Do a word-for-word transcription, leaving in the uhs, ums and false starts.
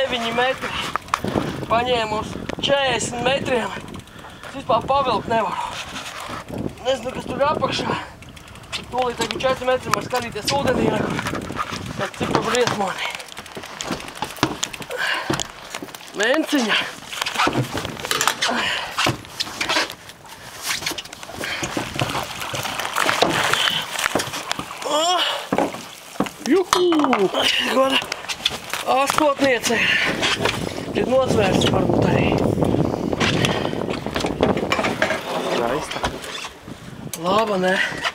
deviņi metri. Paņēmu uz četrdesmit metriem. Es vispār pavilkt nevaru. Nezinu, kas tur ir apakšā. Tūlīt tagad četri metri var skatīties ūdenī, bet cik tur briesmonī. Menciņa. Juhu! Goda astotniece ir nosvērsta varbūt arī. Skaista. Laba, ne?